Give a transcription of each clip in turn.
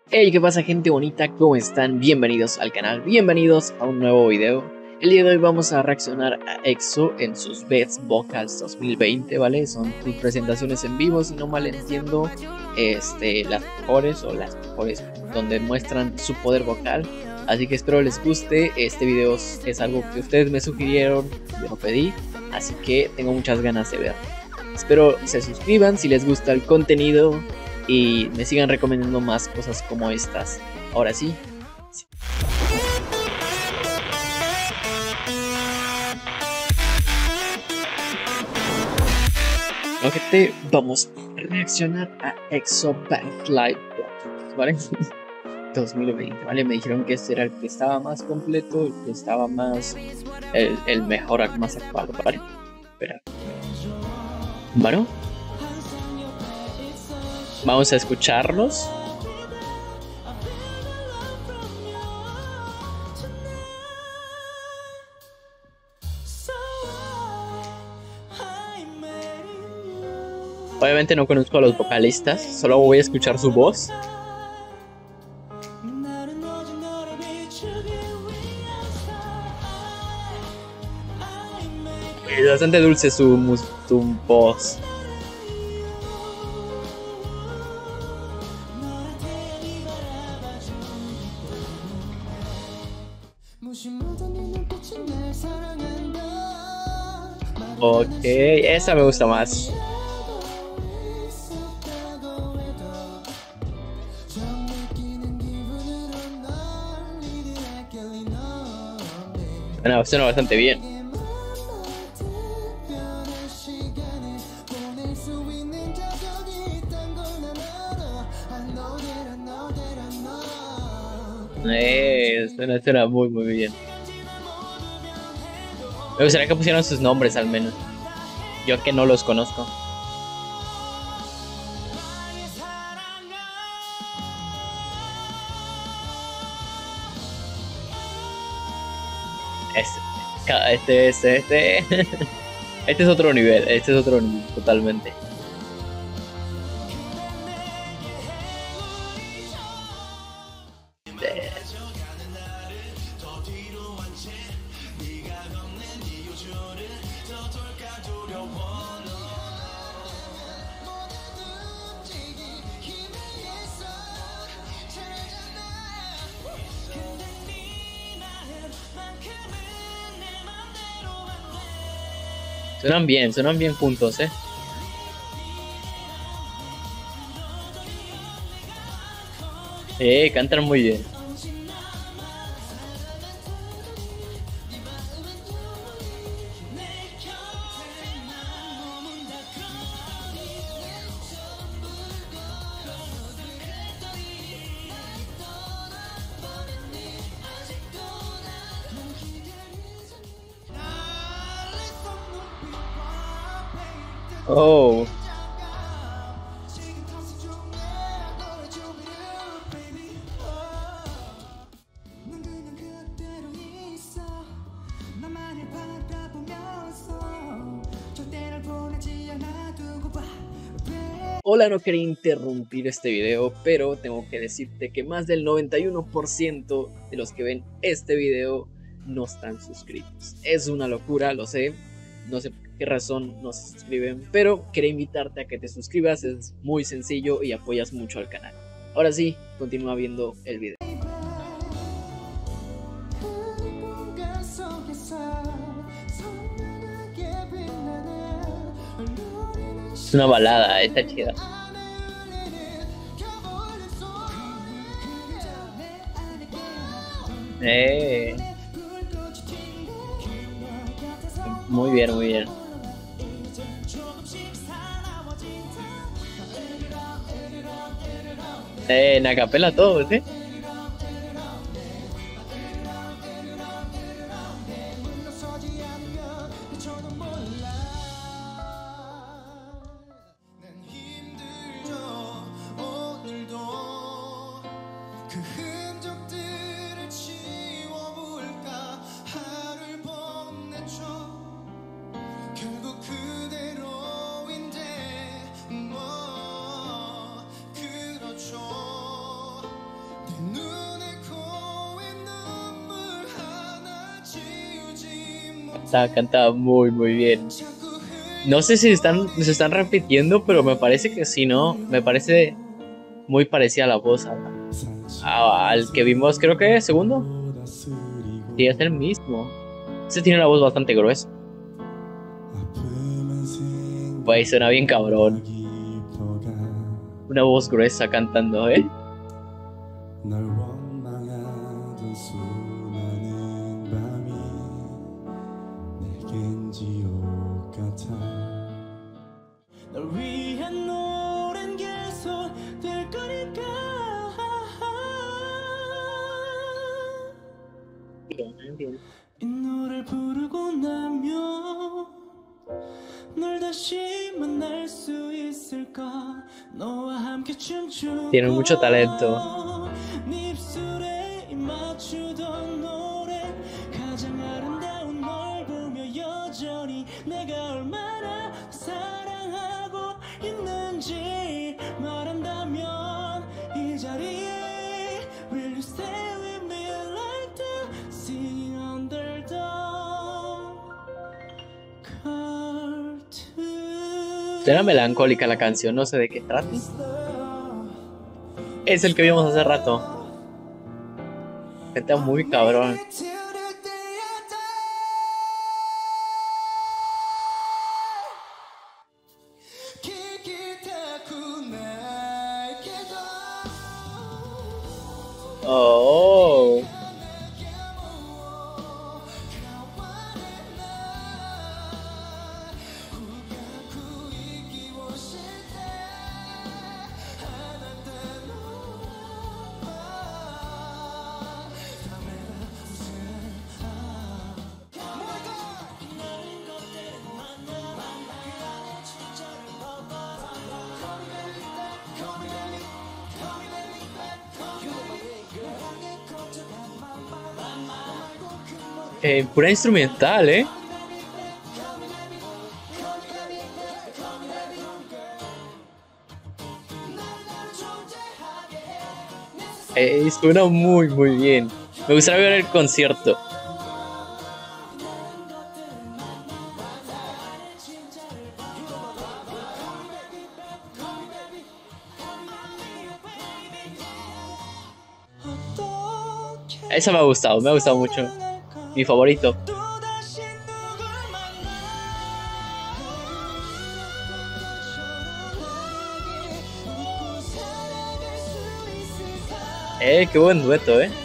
Hey, ¿qué pasa, gente bonita? ¿Cómo están? Bienvenidos al canal, bienvenidos a un nuevo video. El día de hoy vamos a reaccionar a EXO en sus Best Vocals 2020, ¿vale? Son sus presentaciones en vivo, si no mal entiendo, las mejores donde muestran su poder vocal. Así que espero les guste. Este video es algo que ustedes me sugirieron, yo lo pedí, así que tengo muchas ganas de verlo. Espero se suscriban si les gusta el contenido y me sigan recomendando más cosas como estas. Ahora sí. Gente, vamos a reaccionar a EXO Best Live Project, ¿vale? 2020, ¿vale? Me dijeron que este era el que estaba más completo, el que estaba más... el mejor, más actual, ¿vale? Espera. Bueno, vamos a escucharlos. Obviamente no conozco a los vocalistas, solo voy a escuchar su voz. Es bastante dulce su voz. Ok, esa me gusta más. Bueno, suena bastante bien. Suena muy bien. Me gustaría que pusieran sus nombres al menos. Yo que no los conozco. Este este es otro nivel, totalmente. Suenan bien juntos, cantan muy bien. Oh. Hola, no quería interrumpir este video, pero tengo que decirte que más del 91% de los que ven este video no están suscritos. Es una locura, lo sé, no sé por qué razón no se suscriben, pero quería invitarte a que te suscribas, es muy sencillo y apoyas mucho al canal. Ahora sí, continúa viendo el video. Es una balada, está chida. Muy bien, muy bien. En acapela todo, ¿sí? Canta muy muy bien. No sé si se están repitiendo, pero me parece que sí, ¿no? Me parece muy parecida la voz al que vimos, creo que segundo. Sí, es el mismo. Ese tiene la voz bastante gruesa. Güey, suena bien cabrón. Una voz gruesa cantando, ¿eh? Tienen mucho talento. Suena melancólica la canción, no sé de qué trata. Es el que vimos hace rato. Está muy cabrón. Oh. Pura instrumental, ¿eh? Suena muy, muy bien. Me gustaría ver el concierto. Esa me ha gustado mucho. Mi favorito. Qué buen dueto, ¿eh?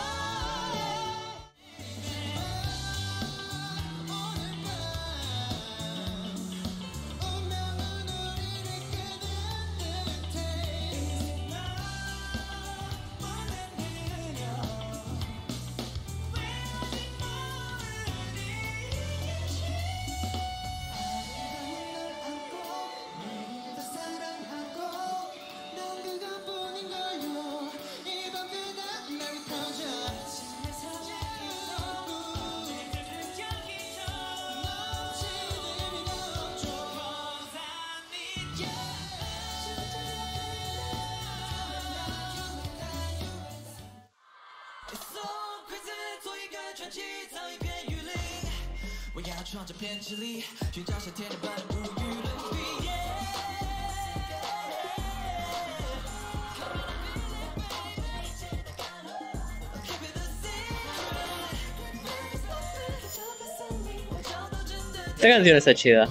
Esta canción está chida.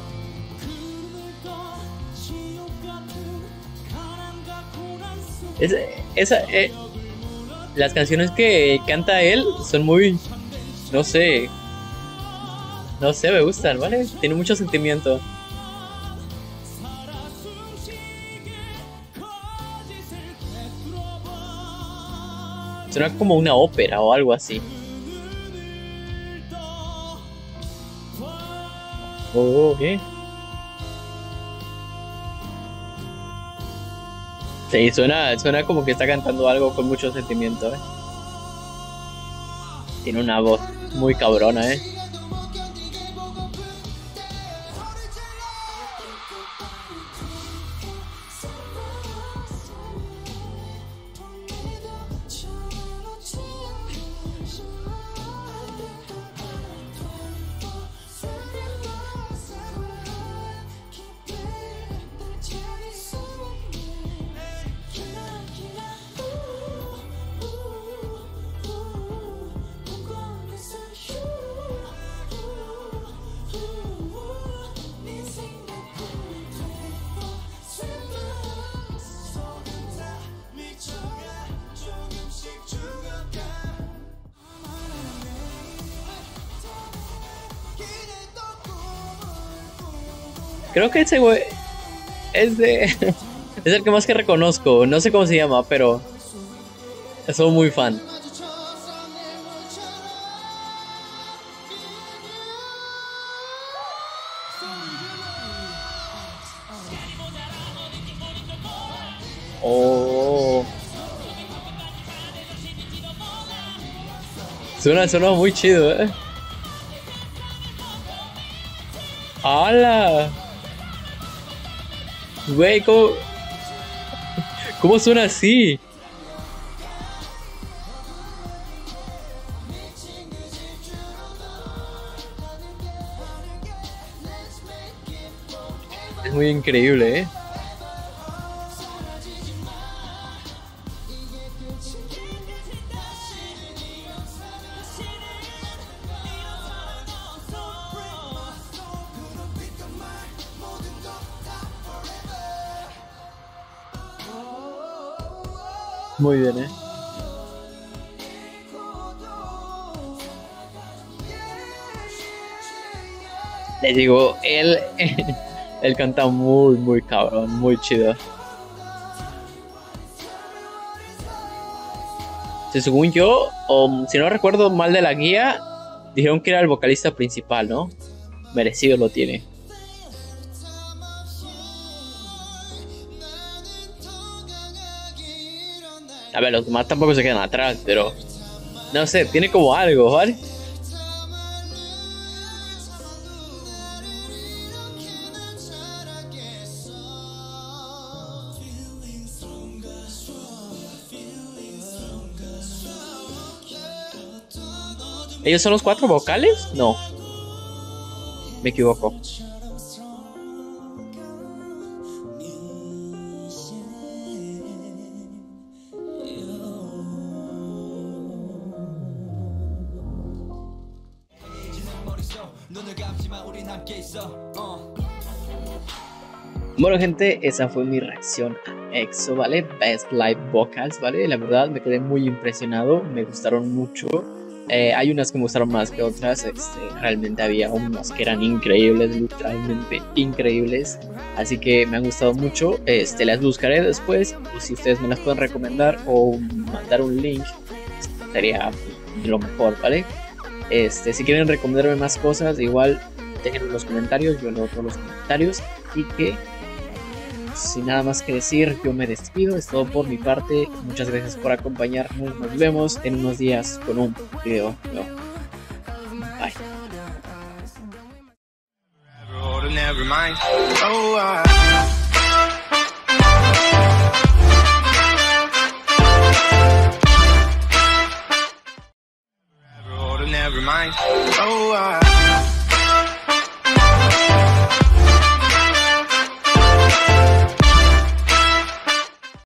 Las canciones que canta él son muy, no sé, me gustan, ¿vale? Tiene mucho sentimiento. Suena como una ópera o algo así. Oh, ¿qué? Sí, suena como que está cantando algo con mucho sentimiento, ¿eh? Tiene una voz muy cabrona, ¿eh? Creo que ese güey es de... es el que más que reconozco. No sé cómo se llama, pero soy muy fan. Oh. Suena muy chido, ¿eh? ¡Hala! Güey, ¿cómo suena así? Es muy increíble, ¿eh? Muy bien, ¿eh? Le digo, él canta muy cabrón, muy chido. Sí, según yo, si no recuerdo mal de la guía, dijeron que era el vocalista principal, ¿no? Merecido lo tiene. A ver, los demás tampoco se quedan atrás, pero no sé, tiene como algo, ¿vale? ¿Ellos son los 4 vocales? No, me equivoco. Bueno, gente, esa fue mi reacción a EXO, ¿vale? Best Live Vocals, ¿vale? La verdad me quedé muy impresionado, me gustaron mucho. Hay unas que me gustaron más que otras, realmente había unas que eran increíbles, literalmente increíbles. Así que me han gustado mucho, las buscaré después, y si ustedes me las pueden recomendar o mandar un link, sería lo mejor, ¿vale? Si quieren recomendarme más cosas, igual déjenlo en los comentarios, yo leo todos los comentarios. Y que, sin nada más que decir, yo me despido, es todo por mi parte. Muchas gracias por acompañarnos, nos vemos en unos días con un video nuevo. Bye. Never mind. Oh,